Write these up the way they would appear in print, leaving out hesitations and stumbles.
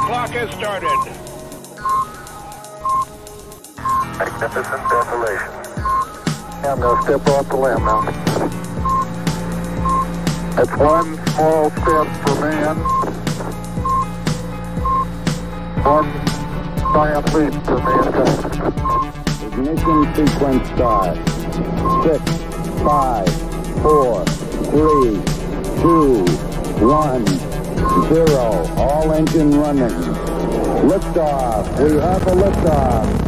clock has started. Magnificent desolation. I'm going to step off the limb now. That's one small step for man, one giant leap for mankind. Ignition sequence start. 6, 5, 4, 3, 2, 1, 0. All engine running. Liftoff. We have a liftoff.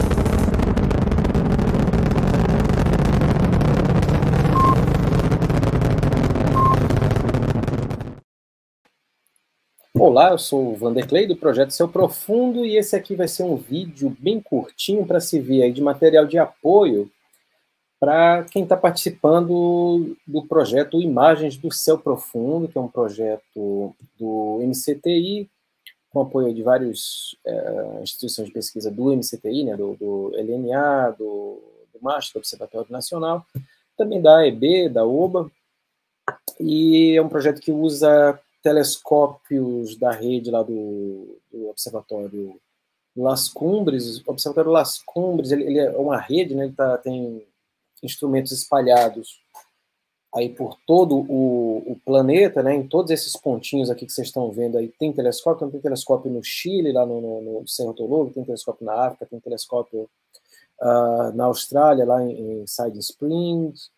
Olá, eu sou o Vanderlei do Projeto Céu Profundo e esse aqui vai ser um vídeo bem curtinho para se ver aí de material de apoio para quem está participando do projeto Imagens do Céu Profundo, que é um projeto do MCTI, com apoio de várias instituições de pesquisa do MCTI, né, do LNA, do MAST, do Observatório Nacional, também da AEB, da OBA, e é um projeto que usa telescópios da rede lá do Observatório Las Cumbres. O Observatório Las Cumbres, ele é uma rede, né, ele tem instrumentos espalhados aí por todo o planeta, né, em todos esses pontinhos aqui que vocês estão vendo aí, tem telescópio. Então tem telescópio no Chile, lá no Cerro Tologo, tem telescópio na África, tem telescópio na Austrália, lá em Siding Springs,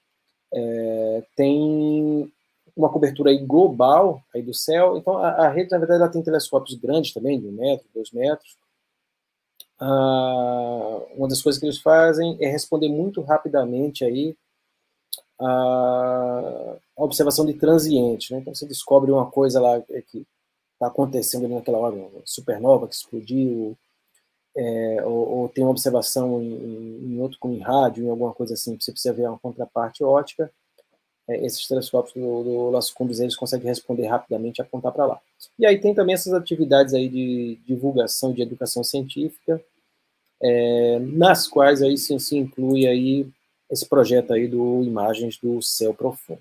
tem uma cobertura aí global aí do céu. Então a rede, na verdade, ela tem telescópios grandes também, de 1 metro, 2 metros. Uma das coisas que eles fazem é responder muito rapidamente aí a observação de transientes, né? Então você descobre uma coisa lá que está acontecendo ali naquela hora, uma supernova que explodiu, ou tem uma observação em outro, como em rádio, em alguma coisa assim, que você precisa ver uma contraparte ótica. Esses telescópios do Las Cumbres, eles conseguem responder rapidamente e apontar para lá. E aí tem também essas atividades aí de divulgação, de educação científica, nas quais aí se inclui aí esse projeto aí do Imagens do Céu Profundo.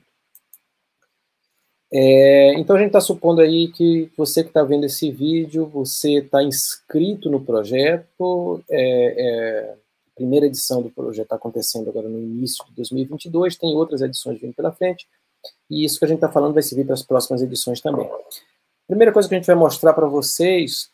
Então a gente está supondo aí que você que está vendo esse vídeo, você está inscrito no projeto. A primeira edição do projeto está acontecendo agora no início de 2022, tem outras edições vindo pela frente, e isso que a gente está falando vai servir para as próximas edições também. A primeira coisa que a gente vai mostrar para vocês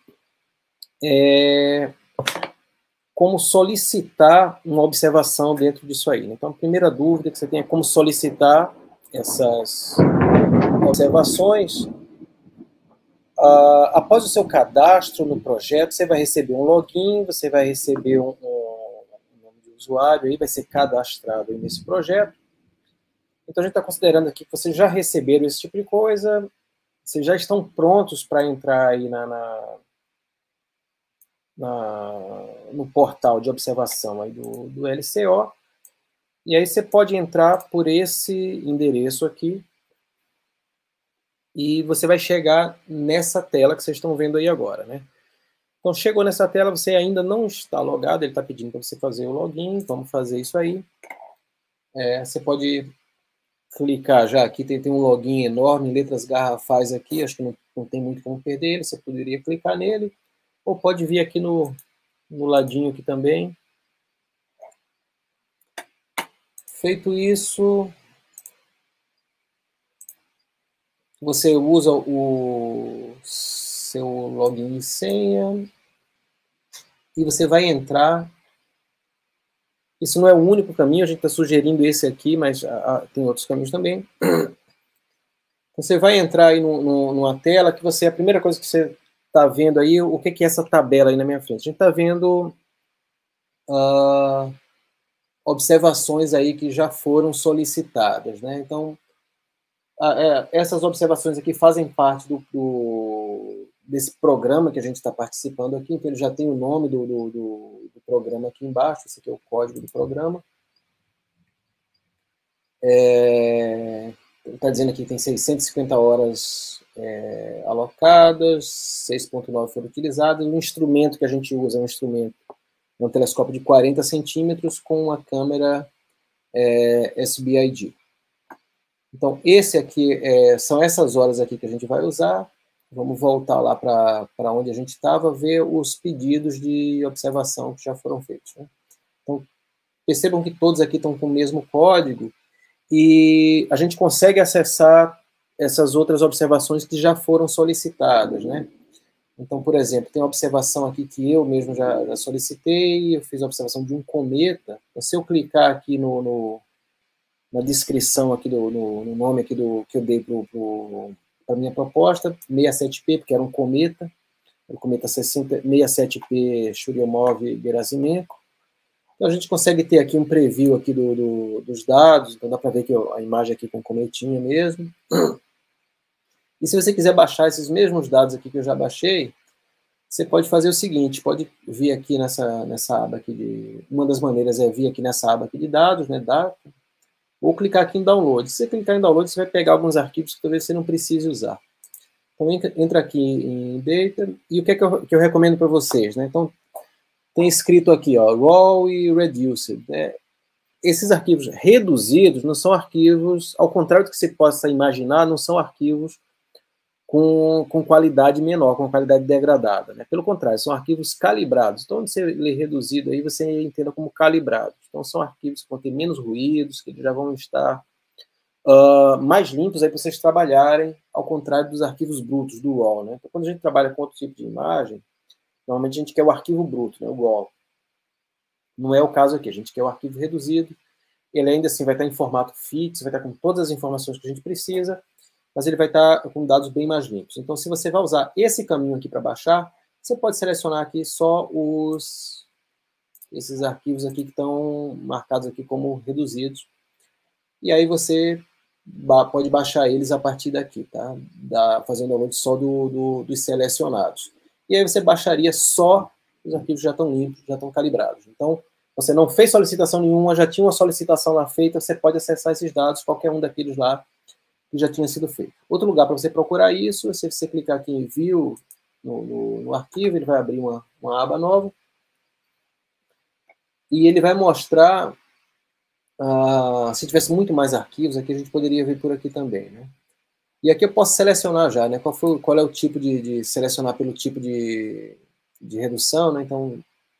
é como solicitar uma observação dentro disso aí. Então, a primeira dúvida que você tem é como solicitar essas observações. Após o seu cadastro no projeto, você vai receber um login, você vai receber um nome de usuário, aí vai ser cadastrado aí nesse projeto. Então, a gente está considerando aqui que vocês já receberam esse tipo de coisa, vocês já estão prontos para entrar aí no portal de observação aí do LCO, e aí você pode entrar por esse endereço aqui, e você vai chegar nessa tela que vocês estão vendo aí agora, né? Então, chegou nessa tela, você ainda não está logado, ele está pedindo para você fazer o login, vamos fazer isso aí. Você pode clicar já, aqui tem um login enorme, em letras garrafais aqui, acho que não tem muito como perder ele, você poderia clicar nele, ou pode vir aqui no ladinho aqui também. Feito isso, você usa o seu login e senha e você vai entrar. Isso não é o único caminho, a gente está sugerindo esse aqui, mas tem outros caminhos também. Você vai entrar aí numa tela que a primeira coisa que você está vendo aí, o que é essa tabela aí na minha frente? A gente está vendo observações aí que já foram solicitadas, né? Então, essas observações aqui fazem parte desse programa que a gente está participando aqui, então ele já tem o nome do programa aqui embaixo, esse aqui é o código do programa. Está dizendo aqui que tem 650 horas alocadas, 6.9 foram utilizadas. O instrumento que a gente usa é um telescópio de 40 centímetros com uma câmera SBID. Então, esse aqui são essas horas aqui que a gente vai usar. Vamos voltar lá para onde a gente estava, ver os pedidos de observação que já foram feitos, né? Então, percebam que todos aqui estão com o mesmo código e a gente consegue acessar essas outras observações que já foram solicitadas, né? Então, por exemplo, tem uma observação aqui que eu mesmo já solicitei, eu fiz a observação de um cometa. Então, se eu clicar aqui na descrição aqui no nome aqui que eu dei para a minha proposta, 67P, porque era um cometa, o cometa 67P Churyumov-Gerasimenko. Então, a gente consegue ter aqui um preview aqui dos dados, então dá para ver que a imagem aqui com cometinha mesmo. E se você quiser baixar esses mesmos dados aqui que eu já baixei, você pode fazer o seguinte, pode vir aqui nessa aba aqui uma das maneiras é vir aqui nessa aba aqui de dados, né, data, ou clicar aqui em download. Se você clicar em download, você vai pegar alguns arquivos que talvez você não precise usar. Então, entra aqui em data, e o que é que eu recomendo para vocês, né? Então, tem escrito aqui, ó, raw e reduced, né? Esses arquivos reduzidos não são arquivos, ao contrário do que você possa imaginar, não são arquivos com qualidade menor, com qualidade degradada, né? Pelo contrário, são arquivos calibrados. Então, onde você lê reduzido aí, você entenda como calibrados. Então, são arquivos que vão ter menos ruídos, que já vão estar mais limpos aí para vocês trabalharem, ao contrário dos arquivos brutos, do RAW, né? Então, quando a gente trabalha com outro tipo de imagem, normalmente a gente quer o arquivo bruto, né, o RAW. Não é o caso aqui, a gente quer o arquivo reduzido, ele ainda assim vai estar em formato fixo, vai estar com todas as informações que a gente precisa, mas ele vai estar com dados bem mais limpos. Então, se você vai usar esse caminho aqui para baixar, você pode selecionar aqui só esses arquivos aqui que estão marcados aqui como reduzidos, e aí você pode baixar eles a partir daqui, tá? Fazendo download só dos selecionados. E aí você baixaria só os arquivos que já estão limpos, já estão calibrados. Então, você não fez solicitação nenhuma, já tinha uma solicitação lá feita, você pode acessar esses dados, qualquer um daqueles lá que já tinha sido feito. Outro lugar para você procurar isso, se você clicar aqui em View, no arquivo, ele vai abrir uma aba nova, e ele vai mostrar, se tivesse muito mais arquivos, aqui a gente poderia ver por aqui também, né? E aqui eu posso selecionar já, né? Qual é o tipo de selecionar pelo tipo de redução, né? Então,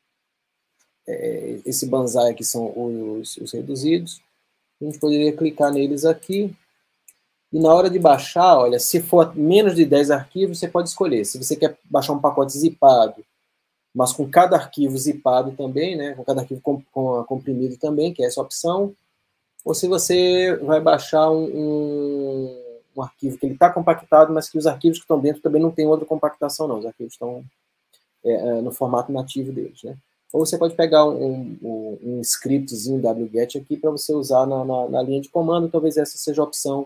esse banzai aqui são os reduzidos. A gente poderia clicar neles aqui. E na hora de baixar, olha, se for menos de 10 arquivos, você pode escolher. Se você quer baixar um pacote zipado, mas com cada arquivo zipado também, né? Com cada arquivo comprimido também, que é essa opção. Ou se você vai baixar um arquivo que ele está compactado, mas que os arquivos que estão dentro também não tem outra compactação, não. Os arquivos estão no formato nativo deles, né? Ou você pode pegar um scriptzinho wget aqui para você usar na linha de comando. Talvez essa seja a opção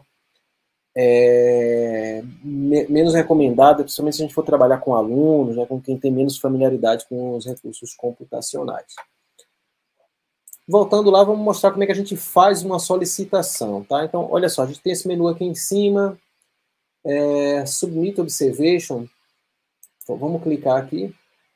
menos recomendada, principalmente se a gente for trabalhar com alunos, né, com quem tem menos familiaridade com os recursos computacionais. Voltando lá, vamos mostrar como é que a gente faz uma solicitação, tá? Então, olha só, a gente tem esse menu aqui em cima, Submit Observation. Então, vamos clicar aqui.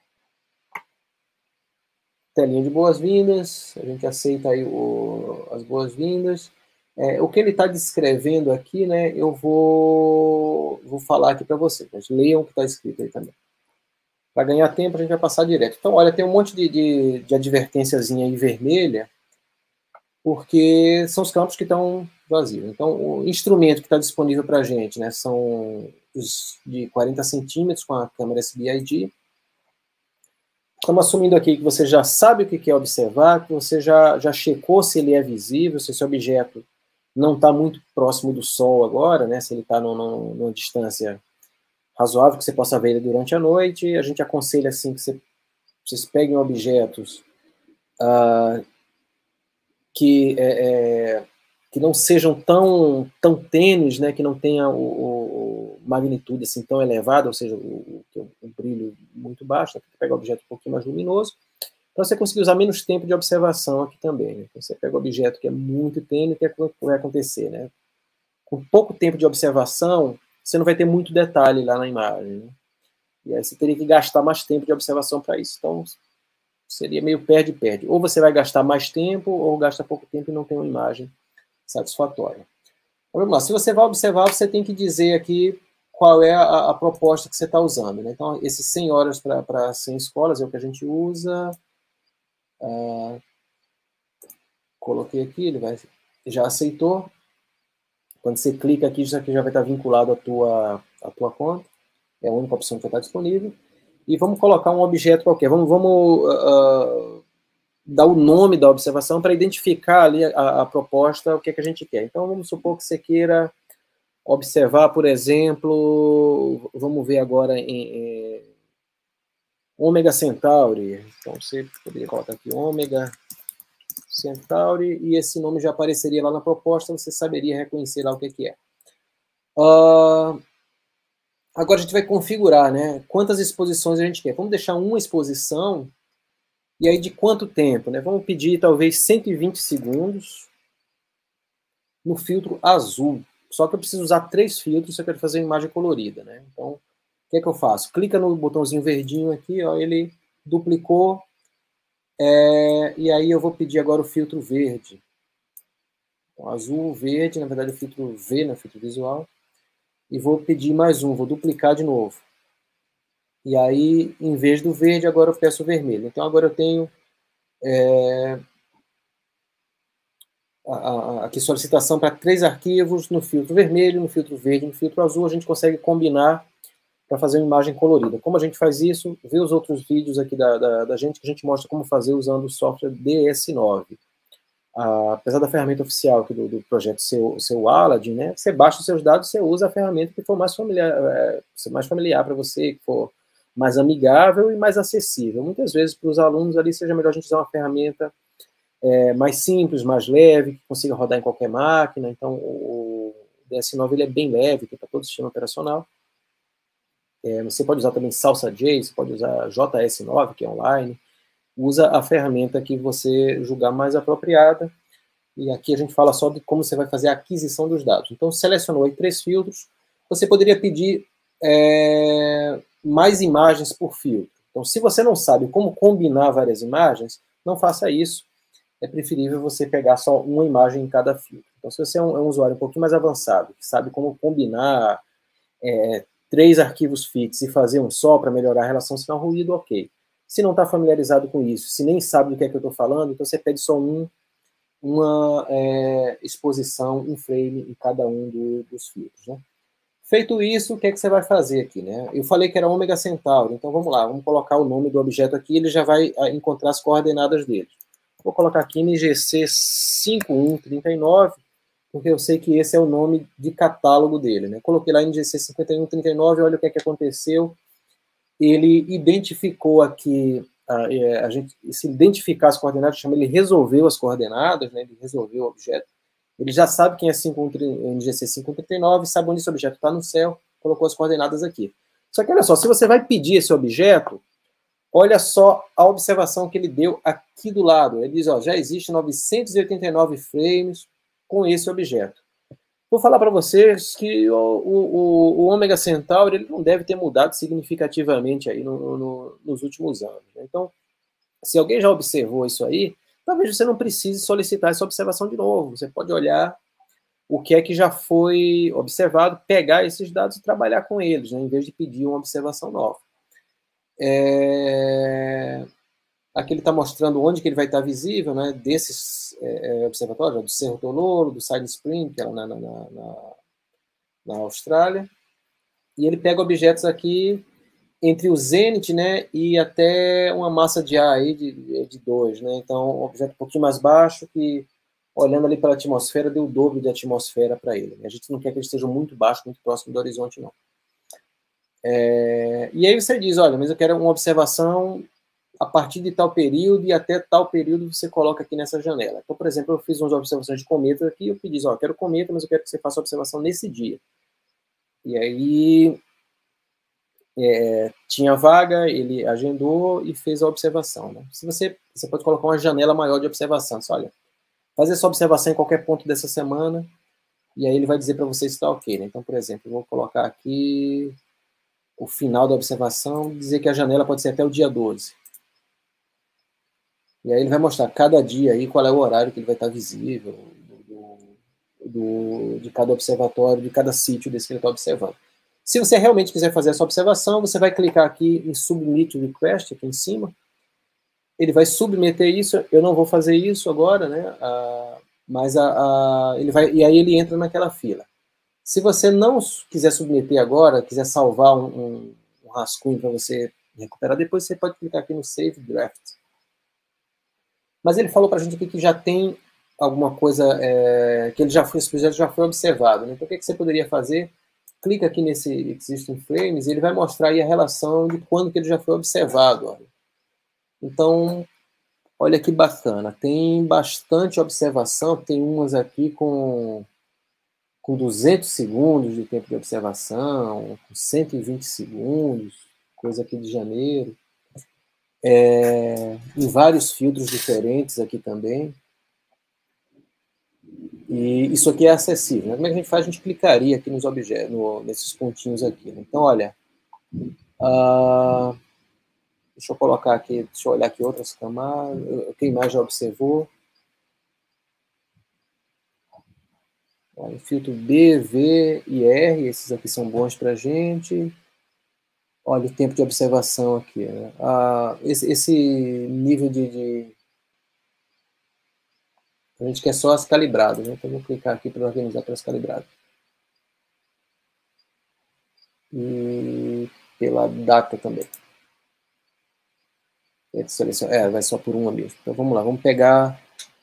Telinha de boas-vindas, a gente aceita aí as boas-vindas. O que ele está descrevendo aqui, né, eu vou falar aqui para vocês, mas leiam o que está escrito aí também. Para ganhar tempo, a gente vai passar direto. Então, olha, tem um monte de advertênciazinha aí vermelha, porque são os campos que estão vazios. Então, o instrumento que está disponível para a gente, né, são os de 40 centímetros com a câmera SBID. Estamos assumindo aqui que você já sabe o que quer observar, que você já checou se ele é visível, se esse objeto não está muito próximo do Sol agora, né, se ele está numa distância razoável, que você possa ver ele durante a noite. A gente aconselha assim que vocês peguem objetos que não sejam tão tênues, né, que não tenha magnitude assim tão elevada, ou seja, o brilho muito baixo. Tem que pegar um objeto um pouquinho mais luminoso, para você conseguir usar menos tempo de observação aqui também, né? Então, você pega um objeto que é muito tênue, o que vai acontecer, né? Com pouco tempo de observação, você não vai ter muito detalhe lá na imagem, né? E aí você teria que gastar mais tempo de observação para isso. Então, seria meio perde-perde. Ou você vai gastar mais tempo, ou gasta pouco tempo e não tem uma imagem satisfatória. Então, vamos lá. Se você vai observar, você tem que dizer aqui qual é a proposta que você está usando, né? Então, esses 100 horas para 100 escolas é o que a gente usa. Coloquei aqui, ele já aceitou. Quando você clica aqui, isso aqui já vai estar vinculado à tua conta. É a única opção que vai estar disponível. E vamos colocar um objeto qualquer. Vamos dar o nome da observação para identificar ali a proposta, o que é que a gente quer. Então, vamos supor que você queira observar, por exemplo, vamos ver agora em Ômega Centauri. Então, você poderia colocar aqui Ômega Centauri, e esse nome já apareceria lá na proposta, você saberia reconhecer lá o que é. Agora a gente vai configurar, né? Quantas exposições a gente quer. Vamos deixar uma exposição, e aí de quanto tempo, né? Vamos pedir talvez 120 segundos no filtro azul. Só que eu preciso usar 3 filtros se eu quero fazer uma imagem colorida, né? Então, o que é que eu faço? Clica no botãozinho verdinho aqui, ó, ele duplicou, e aí eu vou pedir agora o filtro verde. Então, azul, verde, na verdade o filtro V, né, filtro visual. E vou pedir mais um, vou duplicar de novo. E aí, em vez do verde, agora eu peço o vermelho. Então, agora eu tenho aqui solicitação para 3 arquivos no filtro vermelho, no filtro verde, no filtro azul. A gente consegue combinar para fazer uma imagem colorida. Como a gente faz isso? Vê os outros vídeos aqui da gente, que a gente mostra como fazer usando o software DS9. Apesar da ferramenta oficial aqui do projeto seu Aladdin, né, você baixa os seus dados, você usa a ferramenta que for mais familiar para você, que for mais amigável e mais acessível. Muitas vezes, para os alunos ali, seja melhor a gente usar uma ferramenta mais simples, mais leve, que consiga rodar em qualquer máquina. Então, o DS9 ele é bem leve, tem para todo o sistema operacional. Você pode usar também Salsa J, você pode usar JS9, que é online. Usa a ferramenta que você julgar mais apropriada. E aqui a gente fala só de como você vai fazer a aquisição dos dados. Então, selecionou aí 3 filtros. Você poderia pedir mais imagens por filtro. Então, se você não sabe como combinar várias imagens, não faça isso. É preferível você pegar só uma imagem em cada filtro. Então, se você é um usuário um pouquinho mais avançado, que sabe como combinar 3 arquivos fixos e fazer um só para melhorar a relação sinal-ruído, ok. Se não está familiarizado com isso, se nem sabe do que é que eu estou falando, então você pede só uma exposição, um frame em cada um dos filtros, né? Feito isso, o que é que você vai fazer aqui, né? Eu falei que era Ômega Centauri, então vamos lá, vamos colocar o nome do objeto aqui, ele já vai encontrar as coordenadas dele. Vou colocar aqui NGC 5139, porque eu sei que esse é o nome de catálogo dele, né? Coloquei lá NGC 5139, olha o que é que aconteceu. Ele identificou aqui, se identificar as coordenadas, chama ele resolveu as coordenadas, né? Ele resolveu o objeto. Ele já sabe quem é NGC 539, sabe onde esse objeto está no céu, colocou as coordenadas aqui. Só que olha só, se você vai pedir esse objeto, olha só a observação que ele deu aqui do lado. Ele diz, ó, já existe 989 frames com esse objeto. Vou falar para vocês que o Ômega Centauri ele não deve ter mudado significativamente aí nos últimos anos. Né? Então, se alguém já observou isso aí, talvez você não precise solicitar essa observação de novo. Você pode olhar o que é que já foi observado, pegar esses dados e trabalhar com eles, né? Em vez de pedir uma observação nova. Aqui ele está mostrando onde que ele vai estar visível, né, desses observatórios, do Cerro Tololo, do Side Spring, que é lá na Austrália. E ele pega objetos aqui entre o zênite, né, e até uma massa de ar aí de 2. Né, então, um objeto um pouquinho mais baixo, que olhando ali pela atmosfera, deu o dobro de atmosfera para ele. A gente não quer que ele esteja muito baixo, muito próximo do horizonte, não. E aí você diz, olha, mas eu quero uma observação a partir de tal período e até tal período você coloca aqui nessa janela. Então, por exemplo, eu fiz umas observações de cometa aqui, eu pedi, ó, eu quero cometa, mas eu quero que você faça a observação nesse dia. E aí tinha vaga, ele agendou e fez a observação. Né? Se você pode colocar uma janela maior de observação. Só, olha, faz essa observação em qualquer ponto dessa semana e aí ele vai dizer para você se está ok. Né? Então, por exemplo, eu vou colocar aqui o final da observação, dizer que a janela pode ser até o dia 12. E aí ele vai mostrar cada dia aí qual é o horário que ele vai estar visível de cada observatório, de cada sítio desse que ele está observando. Se você realmente quiser fazer essa observação, você vai clicar aqui em Submit Request, aqui em cima. Ele vai submeter isso, eu não vou fazer isso agora, né? Mas ele vai, e aí ele entra naquela fila. Se você não quiser submeter agora, quiser salvar um rascunho para você recuperar, depois você pode clicar aqui no Save Draft. Mas ele falou para a gente aqui que já tem alguma coisa, que esse projeto já foi observado. Né? Então, o que você poderia fazer? Clica aqui nesse Existing Frames e ele vai mostrar aí a relação de quando que ele já foi observado. Olha. Então, olha que bacana. Tem bastante observação, tem umas aqui com 200 segundos de tempo de observação, com 120 segundos, coisa aqui de janeiro. Em vários filtros diferentes aqui também. E isso aqui é acessível. Né? Como é que a gente faz? A gente clicaria aqui nos objetos, nesses pontinhos aqui. Né? Então, olha, deixa eu colocar aqui, deixa eu olhar aqui outras camadas, quem mais já observou. Olha, filtro B, V e R, esses aqui são bons para a gente. Olha o tempo de observação aqui. Né? Esse nível a gente quer só as calibradas, né? Então, vou clicar aqui para organizar para as calibradas. E pela data também. Vai só por uma mesmo. Então, vamos lá, vamos pegar...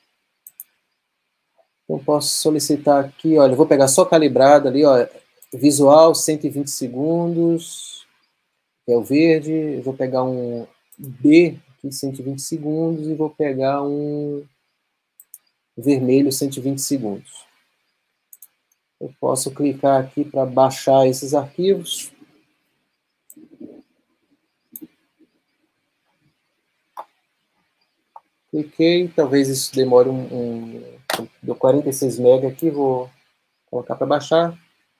Então, posso solicitar aqui, olha, eu vou pegar só calibrado ali, ó, visual, 120 segundos, que é o verde, eu vou pegar um B, aqui, 120 segundos, e vou pegar um vermelho, 120 segundos. Eu posso clicar aqui para baixar esses arquivos. Cliquei, talvez isso demore deu 46 MB aqui, vou colocar para baixar.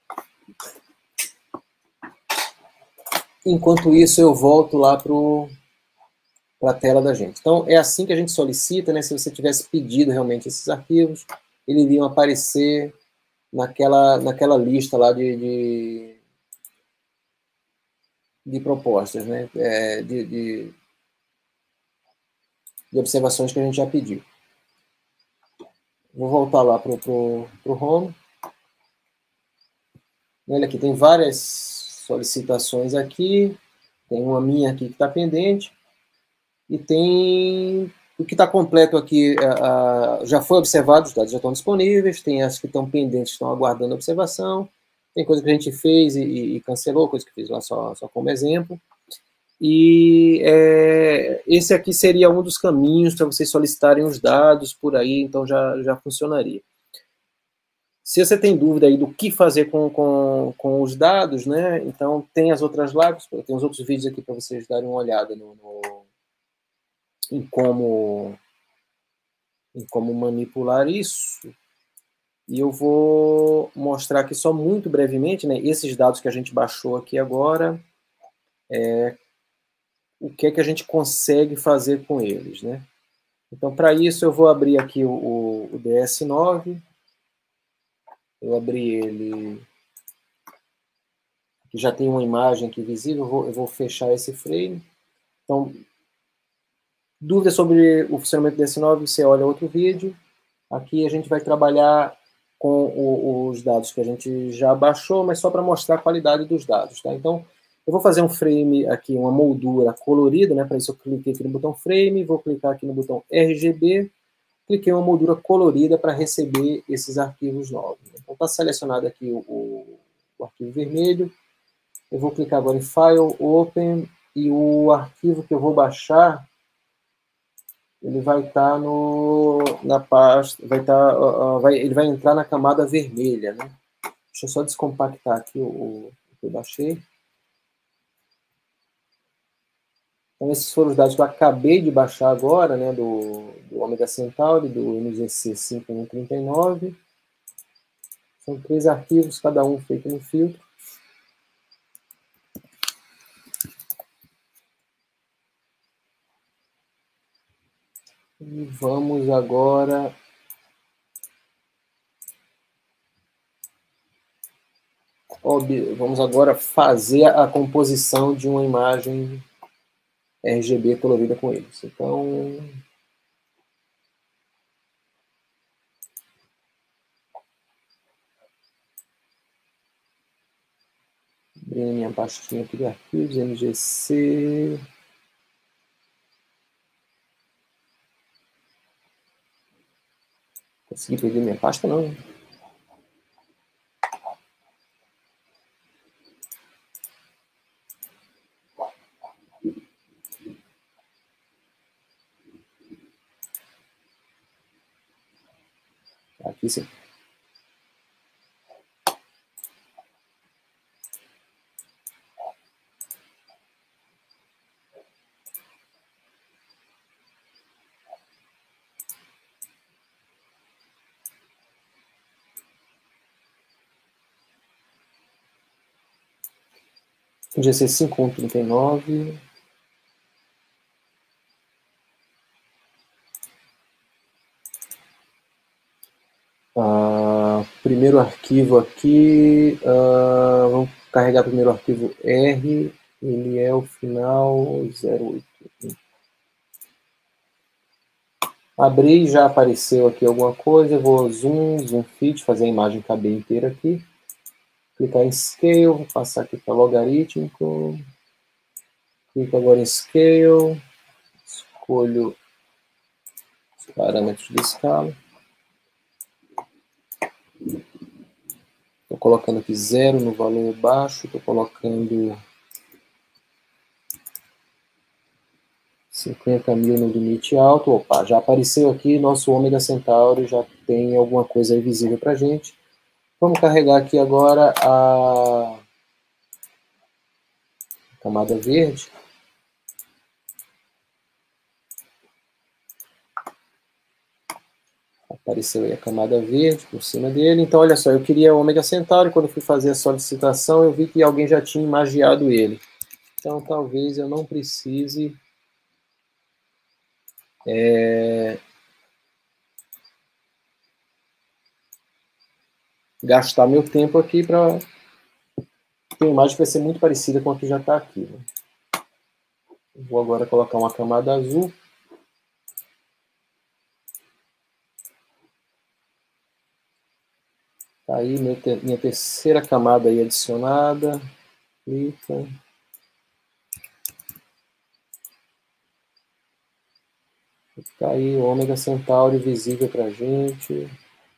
Enquanto isso, eu volto lá para a tela da gente. Então, é assim que a gente solicita, né? Se você tivesse pedido realmente esses arquivos, eles iriam aparecer naquela lista lá de propostas, né? De observações que a gente já pediu. Vou voltar lá para o Home. Olha aqui, tem várias solicitações aqui. Tem uma minha aqui que está pendente. E tem o que está completo aqui, já foi observado, os dados já estão disponíveis. Tem as que estão pendentes, estão aguardando observação. Tem coisa que a gente fez e cancelou, coisa que fiz lá só como exemplo. E esse aqui seria um dos caminhos para vocês solicitarem os dados por aí, então já funcionaria. Se você tem dúvida aí do que fazer com os dados, né? Então tem as outras lives, tem os outros vídeos aqui para vocês darem uma olhada em como manipular isso. E eu vou mostrar aqui só muito brevemente, né? Esses dados que a gente baixou aqui agora, o que é que a gente consegue fazer com eles, né? Então, para isso, eu vou abrir aqui o DS9. Eu abri ele... Aqui já tem uma imagem aqui visível, eu vou fechar esse frame. Então, dúvidas sobre o funcionamento do DS9, você olha outro vídeo. Aqui a gente vai trabalhar com os dados que a gente já baixou, mas só para mostrar a qualidade dos dados, tá? Então, eu vou fazer um frame aqui, uma moldura colorida, né? Para isso eu cliquei aqui no botão Frame, vou clicar aqui no botão RGB, cliquei uma moldura colorida para receber esses arquivos novos. Então, está selecionado aqui o arquivo vermelho. Eu vou clicar agora em File, Open, e o arquivo que eu vou baixar, ele vai estar na pasta, ele vai entrar na camada vermelha, né? Deixa eu só descompactar aqui o que eu baixei. Então, esses foram os dados que eu acabei de baixar agora, né, do Omega Centauri, do MGC 5139. São 3 arquivos, cada um feito no filtro. E vamos agora... vamos agora fazer a composição de uma imagem RGB colorida com eles. Então, abri minha pastinha aqui de arquivos, MGC. Consegui perder minha pasta, não. Aqui sim. GC 5139. Primeiro arquivo aqui, vamos carregar primeiro o arquivo R, ele é o final 08. Abri, já apareceu aqui alguma coisa, eu vou zoom fit, fazer a imagem caber inteira aqui. Clicar em Scale, vou passar aqui para logarítmico. Clico agora em Scale, escolho os parâmetros de escala. Estou colocando aqui 0 no valor baixo, estou colocando 50.000 no limite alto. Opa, já apareceu aqui, nosso ômega Centauri já tem alguma coisa aí visível para a gente. Vamos carregar aqui agora a camada verde. Apareceu aí a camada verde por cima dele. Então, olha só, eu queria o ômega Centauri. Quando eu fui fazer a solicitação, eu vi que alguém já tinha imagiado ele. Então, talvez eu não precise gastar meu tempo aqui para ter uma imagem que vai ser muito parecida com a que já está aqui. Né? Vou agora colocar uma camada azul. Tá aí minha terceira camada aí adicionada. Clica. Tá aí o ômega Centauri visível para a gente.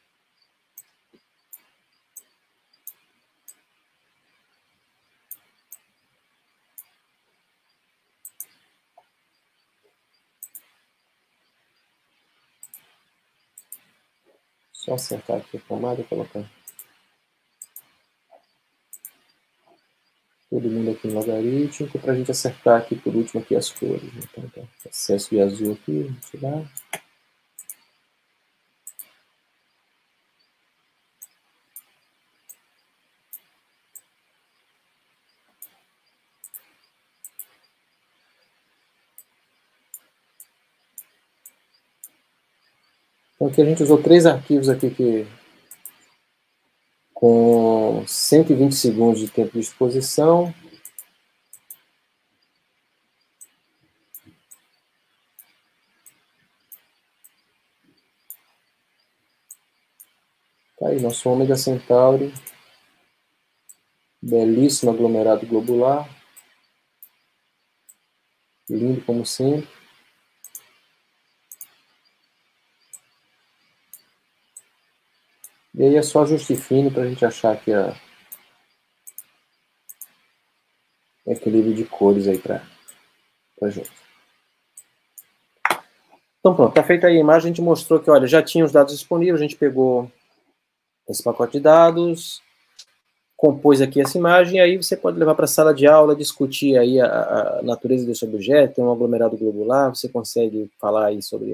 Só acertar aqui a camada e colocar todo mundo aqui no logarítmico para a gente acertar aqui por último aqui as cores. Então, tá. Excesso de azul aqui, vamos tirar. Então aqui a gente usou 3 arquivos aqui com 120 segundos de tempo de exposição. Tá aí nosso ômega Centauri. Belíssimo aglomerado globular. Lindo como sempre. E aí é só ajuste fino para a gente achar aqui o equilíbrio de cores aí para gente. Então pronto, tá feita aí a imagem, a gente mostrou que, olha, já tinha os dados disponíveis, a gente pegou esse pacote de dados, compôs aqui essa imagem, e aí você pode levar para a sala de aula, discutir aí a natureza desse objeto, tem um aglomerado globular, você consegue falar aí sobre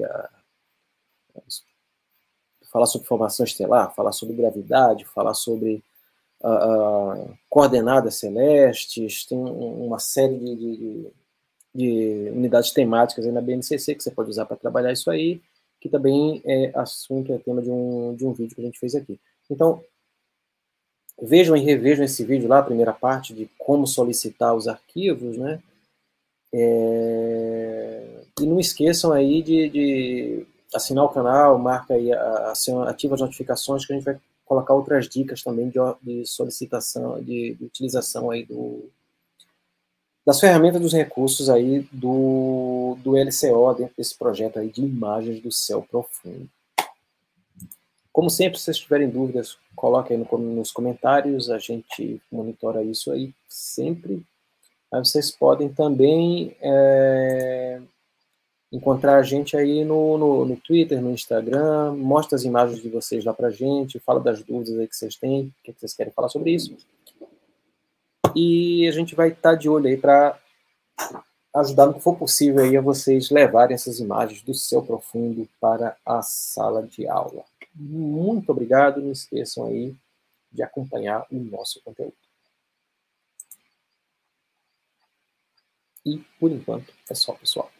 falar sobre formação estelar, falar sobre gravidade, falar sobre coordenadas celestes, tem uma série de unidades temáticas aí na BNCC que você pode usar para trabalhar isso aí, que também é tema de um vídeo que a gente fez aqui. Então, Vejam e revejam esse vídeo lá, a primeira parte de como solicitar os arquivos, né? E não esqueçam aí de assinar o canal, marca aí, ativa as notificações, que a gente vai colocar outras dicas também de solicitação, de utilização aí das ferramentas, dos recursos aí do LCO, dentro desse projeto aí de imagens do céu profundo. Como sempre, se vocês tiverem dúvidas, coloquem aí nos comentários, a gente monitora isso aí sempre. Aí vocês podem também encontrar a gente aí no Twitter, no Instagram, mostra as imagens de vocês lá pra gente, fala das dúvidas aí que vocês têm, o que vocês querem falar sobre isso. E a gente vai estar de olho aí para ajudar no que for possível aí a vocês levarem essas imagens do céu profundo para a sala de aula. Muito obrigado, não esqueçam aí de acompanhar o nosso conteúdo. E, por enquanto, é só, pessoal.